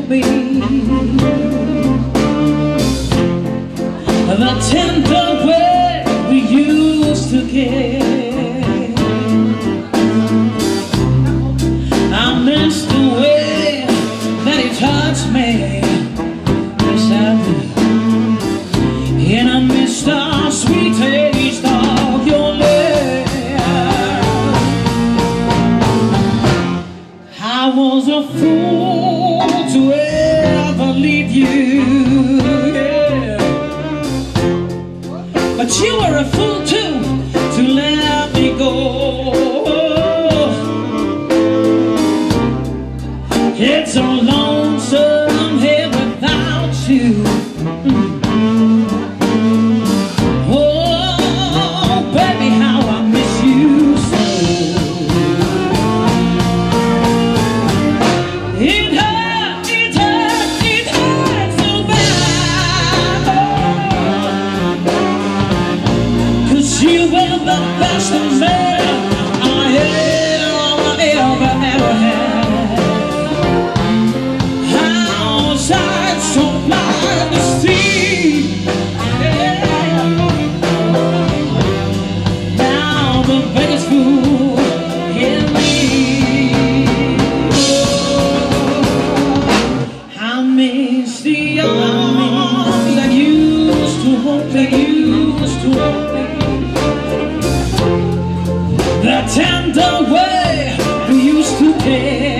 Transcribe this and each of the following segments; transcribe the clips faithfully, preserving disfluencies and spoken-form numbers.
me. The tender way we used to care. I miss the way that it touched me. Yes, I do. And I miss the sweet taste of your love. I was a fool to ever leave you, yeah. But you were a fool too to let me go. It's so lonesome here without you. Oh, baby, how I miss you so. It hurt, it hurt, it hurt so bad. Cause you were the best man I ever, ever, ever had. So blind to see, yeah. Now the biggest fool in me. Oh, I miss the arms that used to hold me, used to hold me. The tender way we used to care.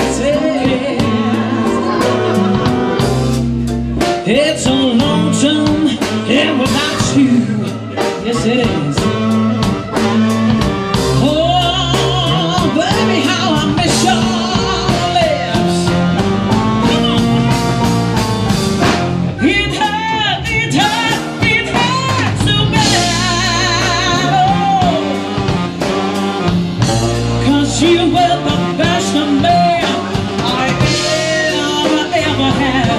It's so lonesome here without you. Yes, it is. Oh, baby, how I miss your lips. Come on. It hurt, it hurt, it hurt so bad. Oh, cause you were the best of me I ever, ever had.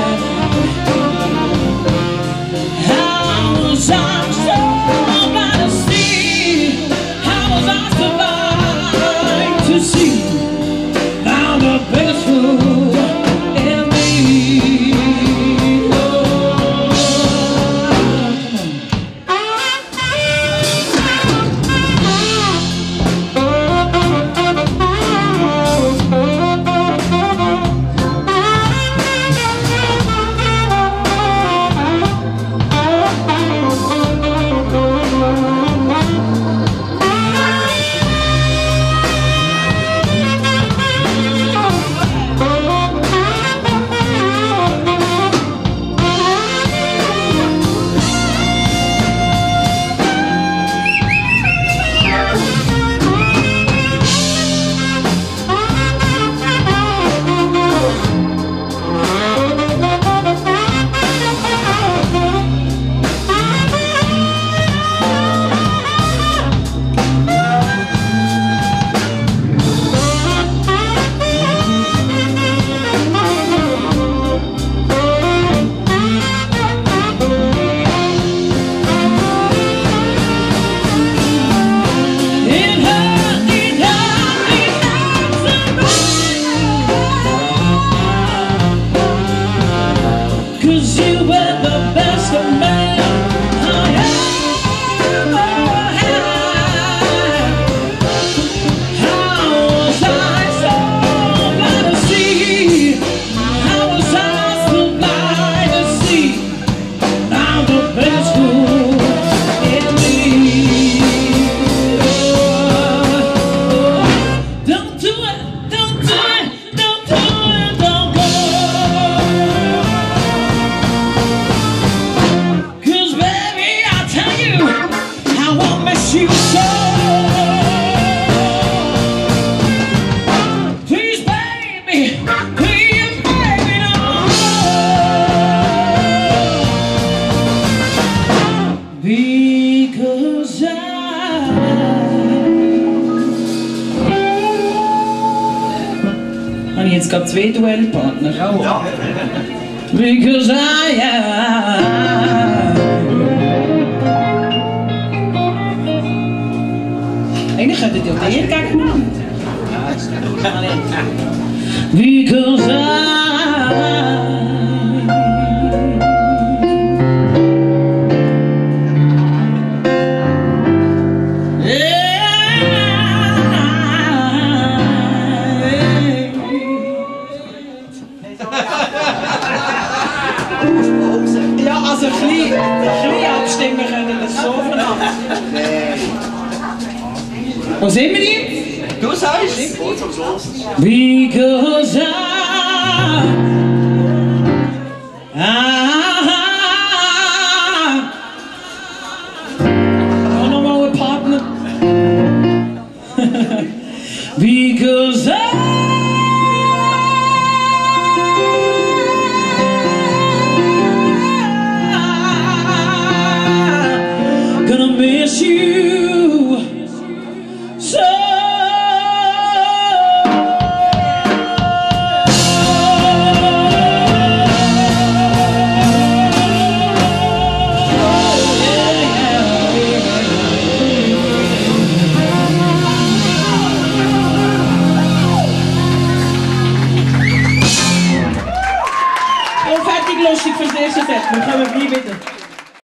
Jetzt gab es zwei Duellpartner. Ja. Because I am. Eigentlich könntet ihr dir gegeneinander. because I Ja, also ein bisschen, ein bisschen abstimmen können, das so voneinander. Wo sind wir jetzt? Du sagst? because I, I, oh no more partner, because I, gonna miss you so. Und fertig, lustig fürs erste Set. Wir kommen gleich wieder.